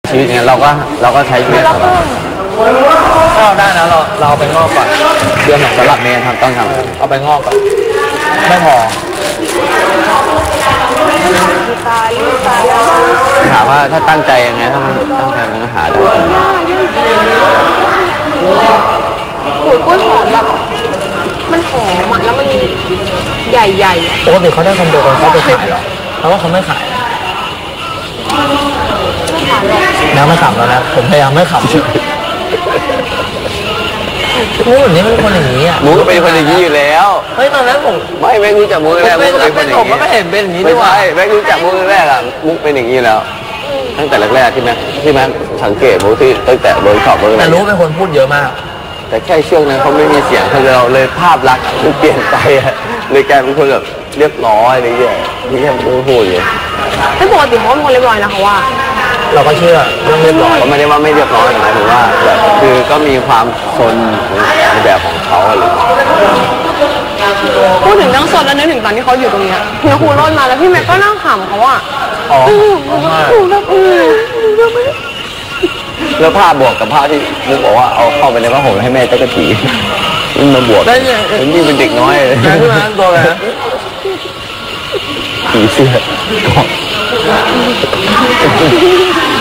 ชีวิตเนี่ยเราก็ใช้ชีวิตของเราถ้าเราได้นะเราเอาไปงอกก่อนเดือนสำหรับเมย์ทำต้องทำเอาไปงอกก่อนไม่พอถามว่าถ้าตั้งใจยังไงถ้ามันตั้งใจมันก็หาได้หูกล้วยหอมแบบมันหอมอ่ะแล้วมันใหญ่ๆปกติเขาได้คอนโดกันเขาไปขายหรอเพราะว่าเขาไม่ขายน้ำไม่ขำแล้วนะผมพยายามไม่ขำมูแบบนี้มันเป็นคนอย่างนี้อ่ะมูก็เป็นคนอย่างนี้อยู่แล้วเฮ้ยตอนนั้นผมไม่แม่รู้จักมูแรกมุกเป็นคนอย่างนี้ผมก็ไม่เห็นเป็นอย่างนี้ด้วยแม่รู้จักมูแรกอะมุกเป็นอย่างนี้แล้วตั้งแต่แรกๆที่แม่สังเกตมูที่ตั้งแต่เวิร์กช็อปแต่รู้เป็นคนพูดเยอะมากแต่แค่ช่วงนั้นเขาไม่มีเสียงเราเลยภาพลักษณ์มันเปลี่ยนไปเลยกลายเป็นคนแบบเรียบร้อยอะไรอย่างเงี้ยที่แค่พูดเลยไม่ปกติเขาเป็นคนเรียบร้อยนะคะว่าเราก็เชื่อเรื่องเรียบร้อยก็ไม่ได้ว่าไม่เรียบร้อยแต่หมายถึงว่าแบบคือก็มีความซนในแบบของเขาอะไรพูดถึงเรื่องซนแล้วนึกถึงตอนที่เขาอยู่ตรงนี้เฮียครูรถมาแล้วพี่แม็กก็นั่งขำเขาว่าแล้วภาพบวกกับภาพที่มุกบอกว่าเอาเข้าไปในผ้าห่มให้แม่เจ้ากระถีมันมาบวกนี่เป็นเด็กน้อยเลยใช่ไหมตัวอะไรผีเสื้อก่อน